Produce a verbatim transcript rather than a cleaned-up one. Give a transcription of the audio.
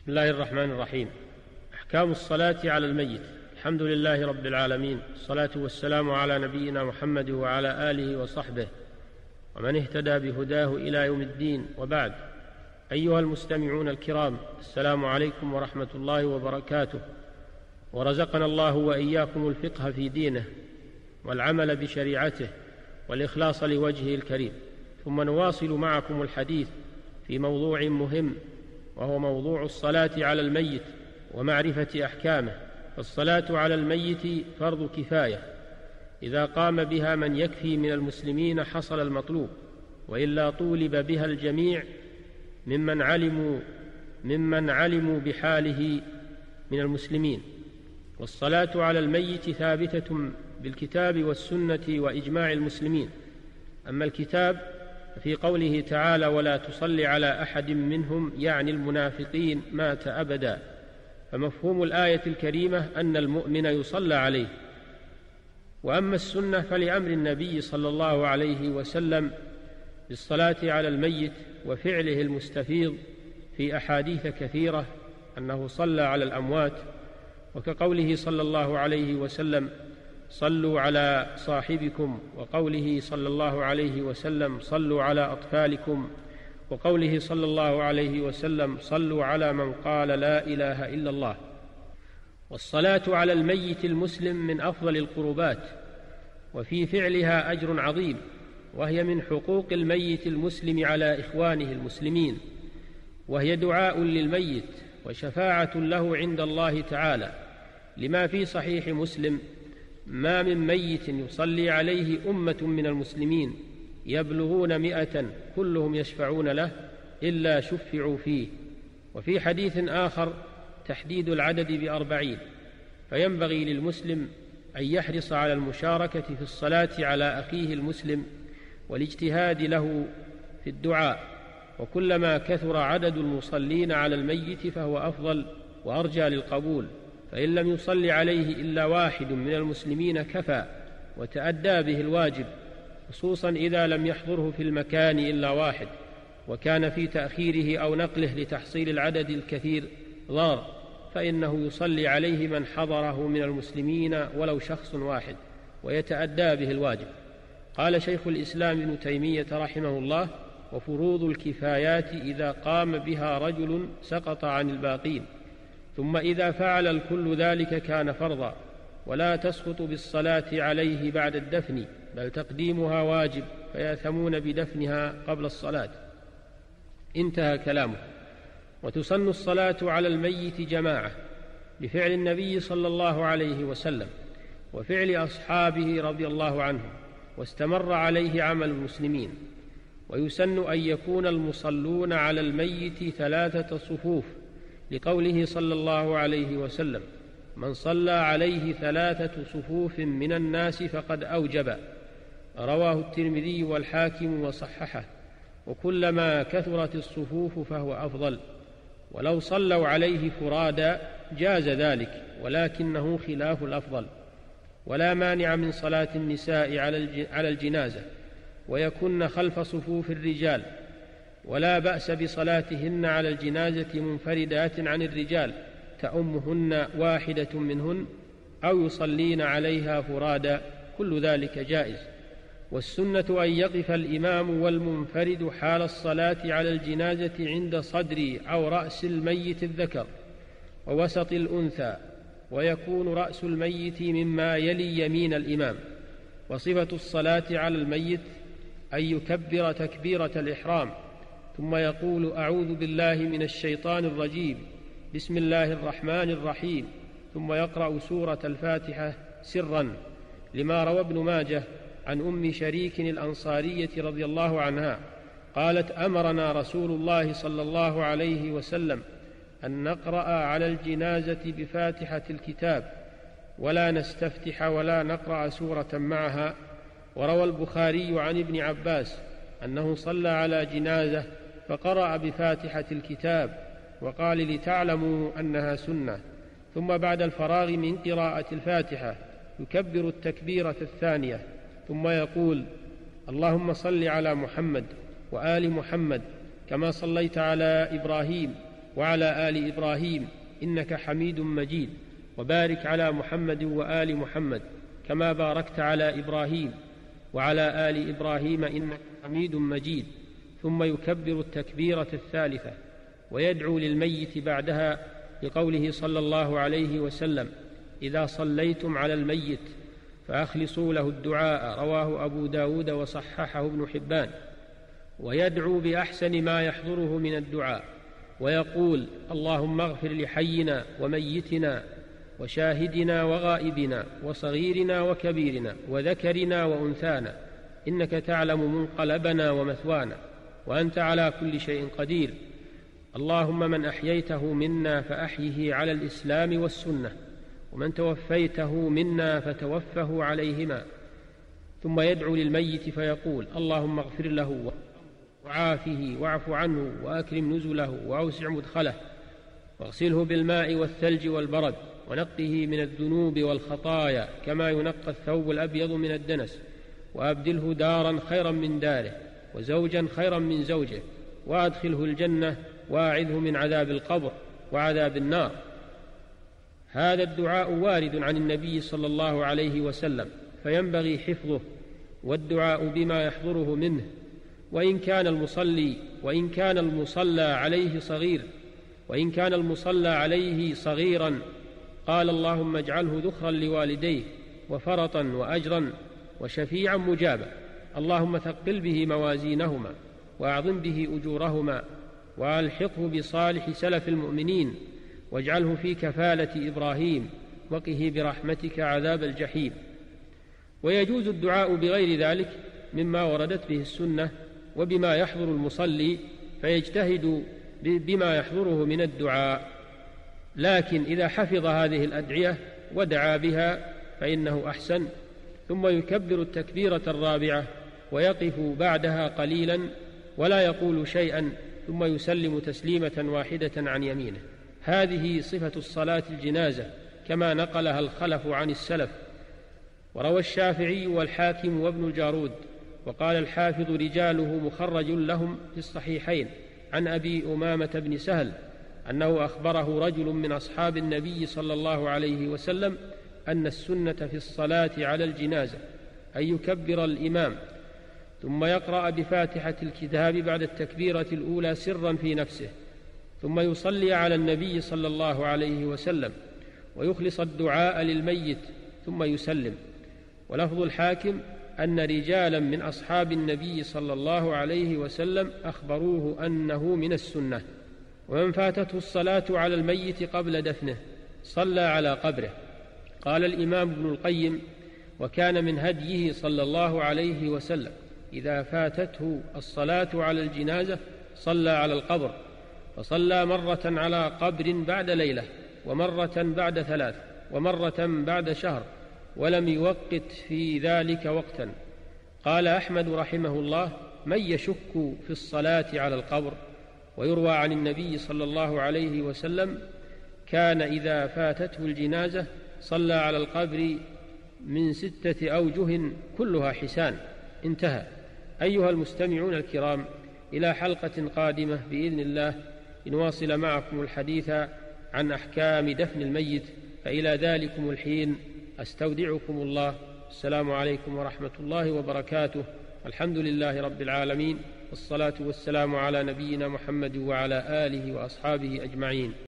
بسم الله الرحمن الرحيم. أحكام الصلاة على الميت. الحمد لله رب العالمين، الصلاة والسلام على نبينا محمد وعلى آله وصحبه ومن اهتدى بهداه إلى يوم الدين، وبعد. أيها المستمعون الكرام، السلام عليكم ورحمة الله وبركاته، ورزقنا الله وإياكم الفقه في دينه والعمل بشريعته والإخلاص لوجهه الكريم. ثم نواصل معكم الحديث في موضوع مهم، وهو موضوع الصلاة على الميت ومعرفة أحكامه. فالصلاة على الميت فرض كفاية، إذا قام بها من يكفي من المسلمين حصل المطلوب، وإلا طولب بها الجميع ممن علموا ممن علموا بحاله من المسلمين. والصلاة على الميت ثابتة بالكتاب والسنة وإجماع المسلمين. أما الكتاب في قوله تعالى: ولا تصل على أحد منهم، يعني المنافقين، مات أبدا. فمفهوم الآية الكريمة أن المؤمن يصلى عليه. وأما السنة فلأمر النبي صلى الله عليه وسلم بالصلاة على الميت وفعله المستفيض في أحاديث كثيرة أنه صلى على الأموات، وكقوله صلى الله عليه وسلم: صلوا على صاحبكم، وقوله صلى الله عليه وسلم: صلوا على أطفالكم، وقوله صلى الله عليه وسلم: صلوا على من قال لا إله إلا الله. والصلاة على الميت المسلم من أفضل القربات، وفي فعلها أجر عظيم، وهي من حقوق الميت المسلم على إخوانه المسلمين، وهي دعاء للميت وشفاعة له عند الله تعالى، لما في صحيح مسلم: ما من ميت يصلي عليه أمة من المسلمين يبلغون مئة كلهم يشفعون له إلا شفعوا فيه. وفي حديث آخر تحديد العدد بأربعين. فينبغي للمسلم أن يحرص على المشاركة في الصلاة على أخيه المسلم والاجتهاد له في الدعاء، وكلما كثر عدد المصلين على الميت فهو أفضل وأرجى للقبول. فإن لم يصلي عليه إلا واحد من المسلمين كفى وتأدى به الواجب، خصوصا إذا لم يحضره في المكان إلا واحد، وكان في تأخيره أو نقله لتحصيل العدد الكثير ضار، فإنه يصلي عليه من حضره من المسلمين ولو شخص واحد، ويتأدى به الواجب. قال شيخ الإسلام ابن تيمية رحمه الله: وفروض الكفايات إذا قام بها رجل سقط عن الباقين، ثم إذا فعل الكل ذلك كان فرضا، ولا تسقط بالصلاة عليه بعد الدفن، بل تقديمها واجب، فيأثمون بدفنها قبل الصلاة. انتهى كلامه. وتسن الصلاة على الميت جماعة بفعل النبي صلى الله عليه وسلم وفعل أصحابه رضي الله عنهم، واستمر عليه عمل المسلمين. ويسن أن يكون المصلون على الميت ثلاثة صفوف، لقوله صلى الله عليه وسلم: من صلى عليه ثلاثة صفوف من الناس فقد أوجب. رواه الترمذي والحاكم وصححه. وكلما كثرت الصفوف فهو أفضل، ولو صلوا عليه فرادا جاز ذلك، ولكنه خلاف الأفضل. ولا مانع من صلاة النساء على الجنازة ويكن خلف صفوف الرجال، ولا بأس بصلاتهن على الجنازة منفردات عن الرجال تأمهن واحدة منهن، أو يصلين عليها فرادا، كل ذلك جائز. والسنة أن يقف الإمام والمنفرد حال الصلاة على الجنازة عند صدر أو رأس الميت الذكر ووسط الأنثى، ويكون رأس الميت مما يلي يمين الإمام. وصفة الصلاة على الميت أن يكبر تكبيرة الإحرام، ثم يقول: أعوذ بالله من الشيطان الرجيم، بسم الله الرحمن الرحيم، ثم يقرأ سورة الفاتحة سرا، لما روى ابن ماجه عن أم شريك الأنصارية رضي الله عنها قالت: أمرنا رسول الله صلى الله عليه وسلم أن نقرأ على الجنازة بفاتحة الكتاب، ولا نستفتح ولا نقرأ سورة معها. وروى البخاري عن ابن عباس أنه صلى على جنازة فقرأ بفاتحة الكتاب، وقال: لتعلموا أنها سنة. ثم بعد الفراغ من قراءة الفاتحة يكبر التكبيرة الثانية، ثم يقول: اللهم صل على محمد وآل محمد كما صليت على إبراهيم وعلى آل إبراهيم إنك حميد مجيد، وبارك على محمد وآل محمد كما باركت على إبراهيم وعلى آل إبراهيم إنك حميد مجيد. ثم يكبر التكبيرة الثالثة ويدعو للميت بعدها لقوله صلى الله عليه وسلم: إذا صليتم على الميت فأخلصوا له الدعاء، رواه أبو داود وصححه ابن حبان. ويدعو بأحسن ما يحضره من الدعاء ويقول: اللهم اغفر لحينا وميتنا وشاهدنا وغائبنا وصغيرنا وكبيرنا وذكرنا وأنثانا، إنك تعلم منقلبنا ومثوانا، وأنت على كل شيء قدير. اللهم من أحييته منا فأحيه على الإسلام والسنة، ومن توفيته منا فتوفه عليهما. ثم يدعو للميت فيقول: اللهم اغفر له وعافه واعف عنه وأكرم نزله وأوسع مدخله، واغسله بالماء والثلج والبرد، ونقه من الذنوب والخطايا كما ينقى الثوب الأبيض من الدنس، وأبدله دارا خيرا من داره وزوجا خيرا من زوجه، وأدخله الجنة، وأعذه من عذاب القبر وعذاب النار. هذا الدعاء وارد عن النبي صلى الله عليه وسلم، فينبغي حفظه والدعاء بما يحضره منه. وإن كان المصلي وإن كان المصلى عليه صغير وإن كان المصلى عليه صغيرا قال: اللهم اجعله ذخرا لوالديه وفرطا وأجرا وشفيعا مجابا، اللهم ثقل به موازينهما وأعظم به أجورهما، وألحقه بصالح سلف المؤمنين، واجعله في كفالة إبراهيم، وقه برحمتك عذاب الجحيم. ويجوز الدعاء بغير ذلك مما وردت به السنة وبما يحضر المصلي، فيجتهد بما يحضره من الدعاء. لكن إذا حفظ هذه الأدعية ودعا بها فإنه أحسن. ثم يكبر التكبيرة الرابعة ويقف بعدها قليلا ولا يقول شيئا، ثم يسلم تسليمة واحدة عن يمينه. هذه صفة الصلاة الجنازة كما نقلها الخلف عن السلف. وروى الشافعي والحاكم وابن الجارود، وقال الحافظ: رجاله مخرج لهم في الصحيحين، عن أبي أمامة بن سهل أنه أخبره رجل من أصحاب النبي صلى الله عليه وسلم أن السنة في الصلاة على الجنازة أن يكبر الإمام ثم يقرأ بفاتحة الكتاب بعد التكبيرة الأولى سرا في نفسه، ثم يصلي على النبي صلى الله عليه وسلم ويخلص الدعاء للميت ثم يسلم. ولفظ الحاكم أن رجالا من أصحاب النبي صلى الله عليه وسلم أخبروه أنه من السنة. ومن فاتته الصلاة على الميت قبل دفنه صلى على قبره. قال الإمام ابن القيم: وكان من هديه صلى الله عليه وسلم إذا فاتته الصلاة على الجنازة صلى على القبر، فصلى مرة على قبر بعد ليلة، ومرة بعد ثلاث، ومرة بعد شهر، ولم يوقت في ذلك وقتا. قال أحمد رحمه الله: من يشك في الصلاة على القبر؟ ويروى عن النبي صلى الله عليه وسلم كان إذا فاتته الجنازة صلى على القبر من ستة أوجه كلها حسان. انتهى. أيها المستمعون الكرام، إلى حلقة قادمة بإذن الله نواصل معكم الحديث عن أحكام دفن الميت، فإلى ذلكم الحين أستودعكم الله. السلام عليكم ورحمة الله وبركاته. الحمد لله رب العالمين، والصلاة والسلام على نبينا محمد وعلى آله وأصحابه أجمعين.